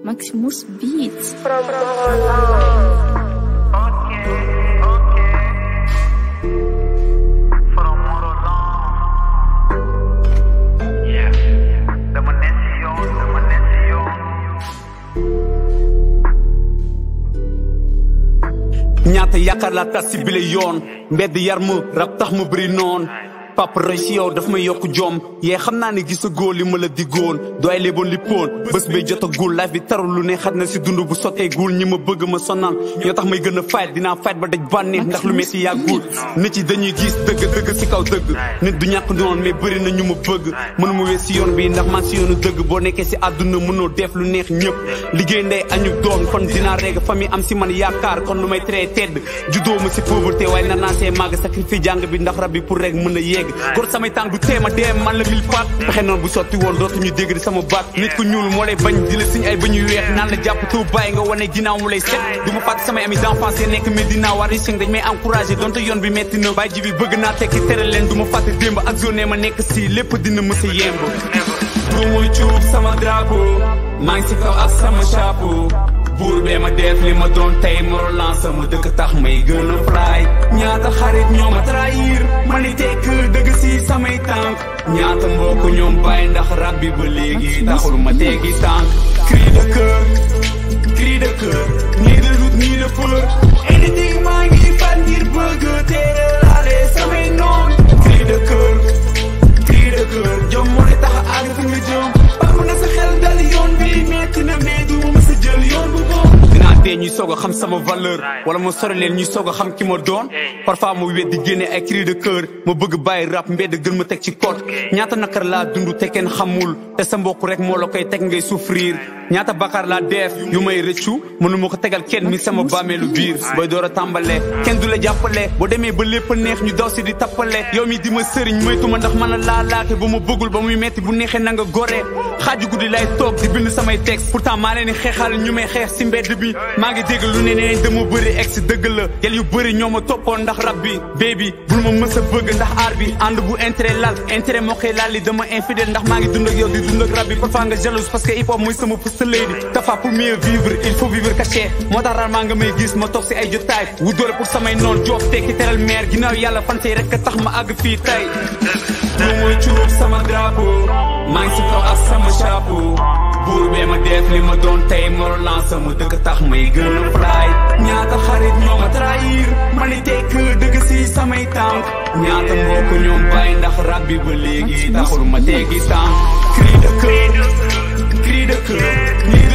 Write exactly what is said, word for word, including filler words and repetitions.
Maximus Beats. ñaata yaakaar laa tas si bile yoon mbedd yar ma rab tax ma bëri noon papa roy si yow daf may yokk jom yee xam naa ne gisa góor li ma la diggoon doy léeboon lippoon bés bay jot a gul life bi taru lu ne xat na si dund bu sottee gul ñi ma bëgg ma sonal ñoo tax may gën a fight dinaa fight ba daj bànneex ndax lu metti yàggul nit yi dañuy gis dëgg dëgg si kaw dëgg nit du ñàkk noonu mais bëri na ñu ma bëgg mënu ma wees si yoon bi ndax man si yoonu dëgg boo nekkee si àdduna mënoo def lu neex ñëpp liggéey ndey añu doom kon dinaa reg famille am si man yaakaar kon lu may tere tedd juddoo ma si pauvreté waaye nar naa see màgg sacrifice jàng bi ndax rab bi pour rek mën a yegg góor samay tànk du teema dee man la mil paat pexe noonu bu sotti woon dootuñu dégg di sama baat nit ku ñuul moo lay bañ di la siñ ay ba ñuy weex naan la jàpp too bàyyi nga wane ginnaaw mu lay set du ma fàtte samay amis d'enfance yi nekk Medina war yi sing dañ may encouragé donte yoon bi metti na bàyyi ji bi bëgg naa tekki tere leen du ma fàtte démb ak zone ma nekk si lépp dina mës a yemb bu muy cuub sama drapeau maa ngi si kaw ak sama chapeau buur bee ma def li ma doon tey morolan sama dëkk tax may gën a fly ñaata xarit ñoo ma trahir ma ni tekk dëgg si samay tànk ñaata mbokk ñoom bàyyi ndax rab bi ba léegi taxul ma teggi tànk cri de cœur cri de cœur ni de doute ni de peur anything maa ngi fan ngir bëgg tere laale samay noon cri de cœur cri de cœur jom moo ne tax a àgg fi nga jëm papa na sa xel dal yoon bi metti na mais du ma sa jël yoon bu bon dinaa dee ñuy soog a xam sama valeur wala ma sori leen ñuy soog a xam ki ma doon parfois ma weddi génne ay cri de cœur ma bëgg bàyyi rap mbedd gën ma teg ci code ñaata nakar laa dund te kenn xamul te sa mbokk rek moo la koy teg ngay souffrir ñaata bakkaar laa def yu may rëccu mënu ma ko tegal kenn mi sama bàmmeelu biir booy door a tàmbale kenn du la jàppale boo demee ba lépp a neex ñu daw si di tappale yow mi di ma sëriñ moytu ma ndax man a laa laake ba ma bëggul ba muy metti bu neexee na nga gore xaaju guddi lay toog di bind samay texte pourtant maa leen di xeexal ñu may xeex si mbedd bi maa ngi dégg lu ne nee dama bëri ex dëgg la yel yu bëri ñoo ma toppoon ndax rab bi baby bul ma mës a bëgg ndax aar bi ànd bu intérêt lal intérêt moo koy laal li dama infidèle ndax maa ngi dund ak yow di dund ak rab bi parfois nga jalouse parce que hip hop mooy sama first lady tafa pour mieux vivre il faut vivre caché moo tax rare maa nga may gis ma toog si ay jotaay wu doole pour samay noon job tekki teral meer ginnaaw yàlla fante rek a tax ma àgg fii tey lu mooy cuub sama drapeau maa ngi si kaw ak sama chapeau buur bee ma def li ma doon tey morolan sama dëkk tax may gën a fly ñaata xarit ñoo ma trahir ma ni tekk dëgg si samay tànk ñaata mbokk ñoom bàyyi ndax rab bi ba léegi taxul ma teggi tànk cri de cœur cri de cœur